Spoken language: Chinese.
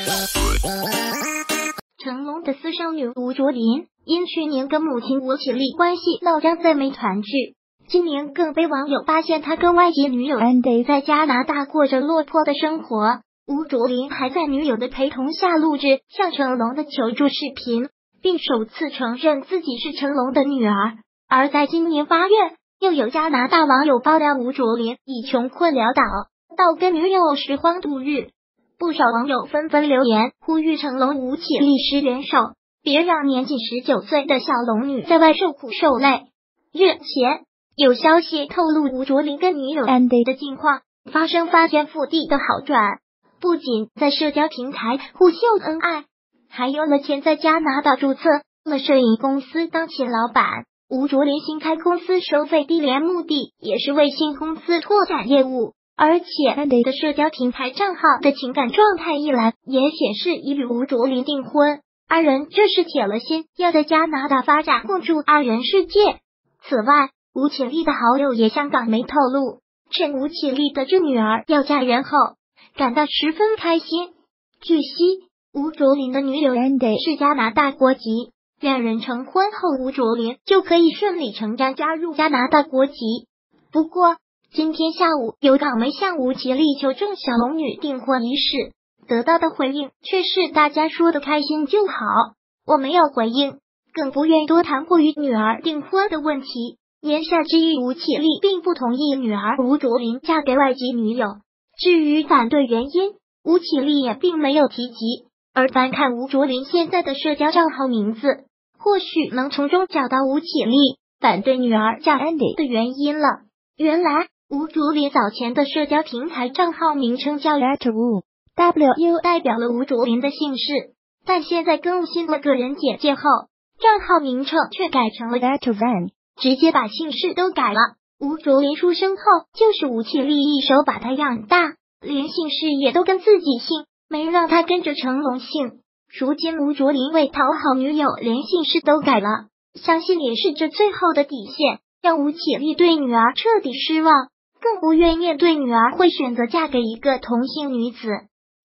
成龙的私生女吴卓林，因去年跟母亲吴绮莉关系闹僵再没团聚，今年更被网友发现他跟外籍女友 Andy 在加拿大过着落魄的生活。吴卓林还在女友的陪同下录制向成龙的求助视频，并首次承认自己是成龙的女儿。而在今年8月，又有加拿大网友爆料吴卓林以穷困潦倒到跟女友拾荒度日。不少网友纷纷留言呼吁成龙吴绮莉时联手，别让年仅19岁的小龙女在外受苦受累。日前有消息透露吴卓林跟女友 Andy 的近况发生翻天覆地的好转，不仅在社交平台互秀恩爱，还有了钱在加拿大注册了摄影公司当起老板。吴卓林新开公司收费低廉，目的也是为新公司拓展业务。而且 Andy 的社交平台账号的情感状态一栏也显示已与吴卓林订婚，二人这是铁了心要在加拿大发展共筑二人世界。此外，吴绮莉的好友也向港媒透露，趁吴绮莉得知女儿要嫁人后，感到十分开心。据悉，吴卓林的女友 Andy 是加拿大国籍，两人成婚后吴卓林就可以顺理成章加入加拿大国籍。不过今天下午，有港媒向吴绮莉求证小龙女订婚一事，得到的回应却是大家说的开心就好。我没有回应，更不愿多谈过与女儿订婚的问题。言下之意，吴绮莉并不同意女儿吴卓林嫁给外籍女友。至于反对原因，吴绮莉也并没有提及。而翻看吴卓林现在的社交账号名字，或许能从中找到吴绮莉反对女儿嫁 Andy 的原因了。原来吴卓林早前的社交平台账号名称叫 Letterwu，W 代表了吴卓林的姓氏，但现在更新了个人简介后，账号名称却改成了 Lettervan， 直接把姓氏都改了。吴卓林出生后就是吴绮莉一手把他养大，连姓氏也都跟自己姓，没让他跟着成龙姓。如今吴卓林为讨好女友，连姓氏都改了，相信也是这最后的底线，让吴绮莉对女儿彻底失望，更不愿面对女儿会选择嫁给一个同性女子。